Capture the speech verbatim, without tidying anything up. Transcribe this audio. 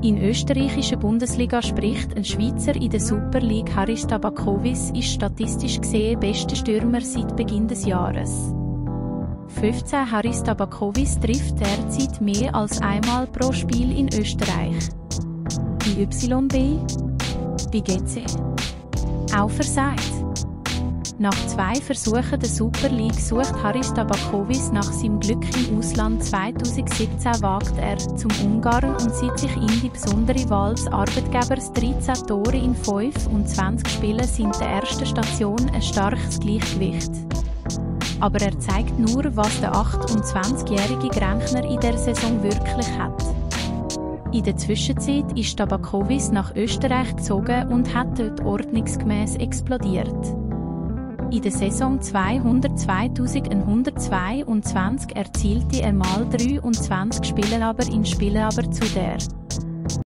In österreichischer Bundesliga spricht ein Schweizer in der Super League. Haris Tabakovis ist statistisch gesehen bester Stürmer seit Beginn des Jahres. fünfzehn Haris Tabakovis trifft derzeit mehr als einmal pro Spiel in Österreich. Bei Y B? Bei G C? Auch versagt. Nach zwei Versuchen der Super League sucht Haris Tabakovis nach seinem Glück im Ausland. zweitausendsiebzehn wagt er zum Ungarn und sieht sich in die besondere Wahl des Arbeitgebers. dreizehn Tore in fünfundzwanzig Spielen sind der ersten Station ein starkes Gleichgewicht. Aber er zeigt nur, was der achtundzwanzigjährige Gränkner in der Saison wirklich hat. In der Zwischenzeit ist Tabakovis nach Österreich gezogen und hat dort ordnungsgemäß explodiert. In der Saison zweihundert-zweitausendeinhundertzweiundzwanzig erzielte er mal dreiundzwanzig Spiele, aber in Spielen aber zu der